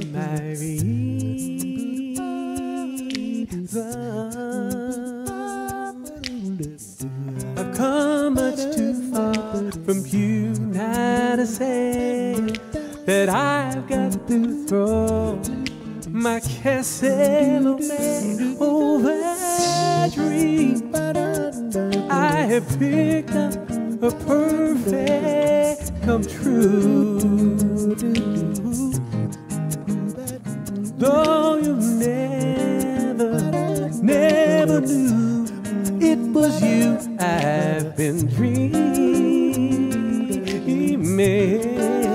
my reason. I've come much too far from you now to say that I've got to throw my castle away over a dream. I have picked up a perfect come true. Though you never knew it was you I've been dreaming.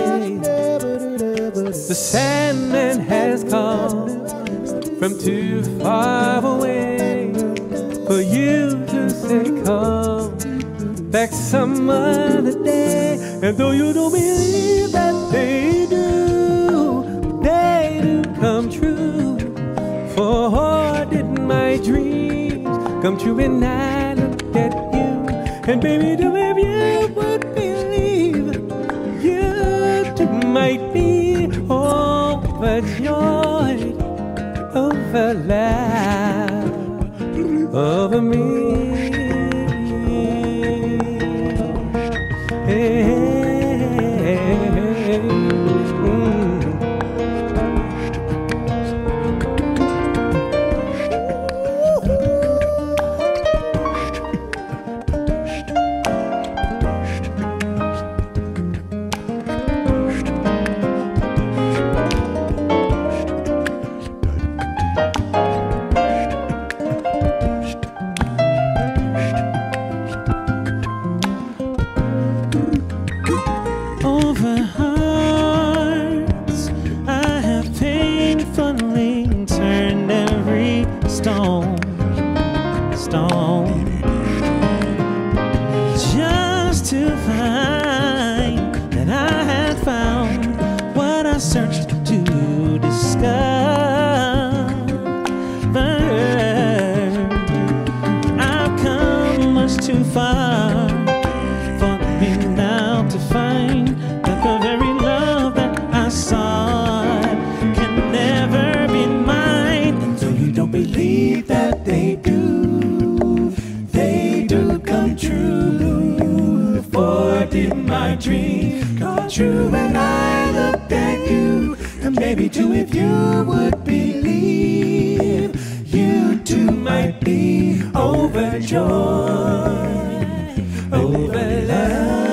The Sandman has come from too far away for you to say come back some other day. And though you don't believe that they do come true. For did my dreams come true when I looked at you? And baby, do if you would believe, you too might be overjoyed over love, over me. Over hearts I have painfully turned every stone just to find that I had found what I searched to discover. I've come much too far for me now to find that the very love that I sought can never be mine. And so you don't believe that they do come true. For did my dream come true when I looked at you? And maybe too, if you would believe, you too might be overjoyed over love.